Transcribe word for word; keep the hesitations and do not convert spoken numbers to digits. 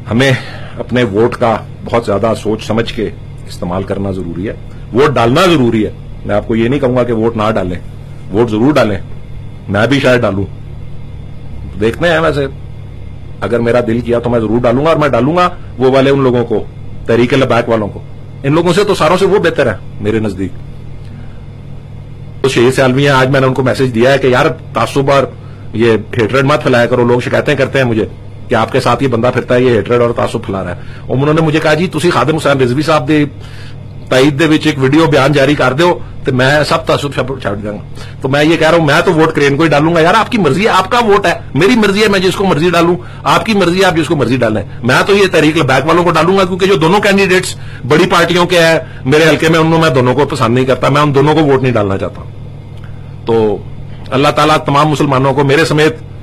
हमें अपने वोट का बहुत ज्यादा सोच समझ के इस्तेमाल करना जरूरी है। वोट डालना जरूरी है। मैं आपको ये नहीं कहूंगा कि वोट ना डालें, वोट जरूर डालें, मैं भी शायद डालूं। देखते हैं, वैसे अगर मेरा दिल किया तो मैं जरूर डालूंगा, और मैं डालूंगा वो वाले उन लोगों को, तहरीक लबैक वालों को। इन लोगों से तो सारों से वो बेहतर है मेरे नजदीक। तो शहीद सियालवी हैं, आज मैंने उनको मैसेज दिया है कि यार तासुब और ये हेटरेड मत फैलाया करो। लोग शिकायतें करते हैं मुझे कि आपके साथ ये बंदा फिरता है, ये हेटरेड और तासुब फैला रहा है। और उन्होंने मुझे कहा जी तुसी खादिम हुसैन रिजवी साहब दे ताईद दे विच एक वीडियो बयान जारी कर दो तो मैं सब तासुब छड़ दूंगा। तो मैं ये कह रहा हूं, मैं तो वोट क्रेन को ही डालूंगा। यार आपकी मर्जी है, आपका वोट है, मेरी मर्जी है, मैं जिसको मर्जी डालूं। आपकी मर्जी है, आप जिसको मर्जी डालें। मैं तो ये तहरीक लबैक वालों को डालूंगा, क्योंकि जो दोनों कैंडिडेट्स बड़ी पार्टियों के हैं मेरे हल्के में, उनको मैं दोनों को पसंद नहीं करता। मैं उन दोनों को वोट नहीं डालना चाहता। तो अल्लाह ताला तमाम मुसलमानों को मेरे समेत